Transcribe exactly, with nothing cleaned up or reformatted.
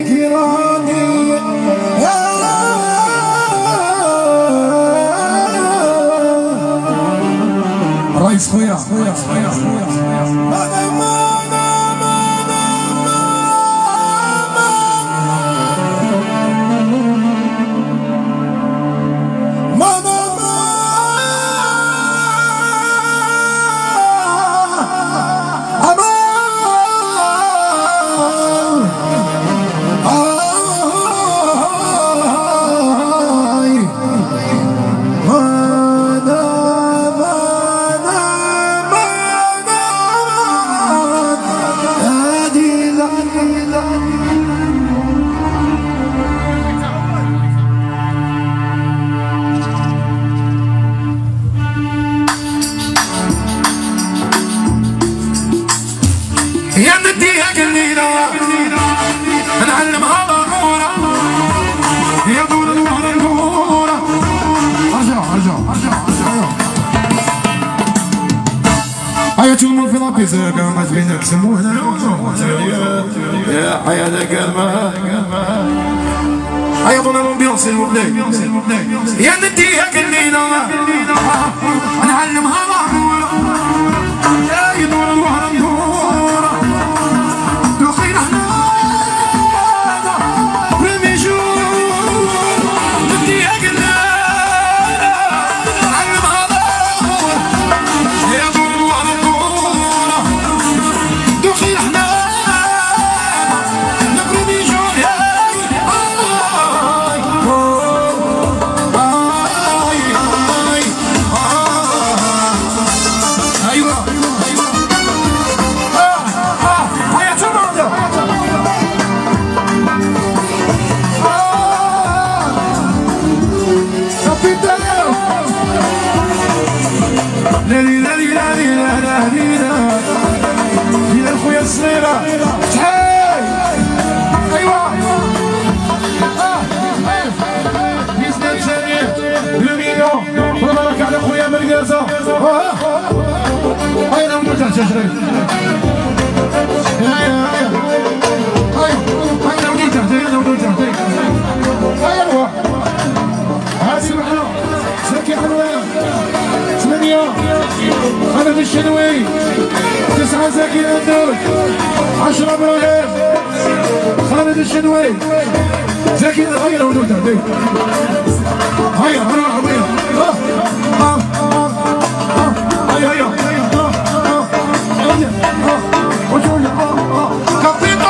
رئيس خويا خويا خويا خويا يا نديها قليلة نعلمها ضرورة يا دور الوهر الكورة ارجع ارجع ارجع ارجع هيا تشوفوا في ربي زاكا ما تبينك سمونا يا حياتك الماء هيا دون الامبيونس المبلي يا نديها قليلة نعلمها ضرورة يا دور الوهر الكورة الصغيرة شحال ايوا بيزنس جميل المليون وبارك على خويا مرقازة هيا نمدو تحت شجري هيا هيا هيا نمدو تحت هيا نمدو تحت هيا نروح هادي معنا زكي حلوان ثمانية خالد الشنوي تسعة زكي الأندوي عشرة إبراهيم خالد الشنوي زكي هيا ولود هدي هيا نروح بينا هيا هيا هيا وجونا كابتن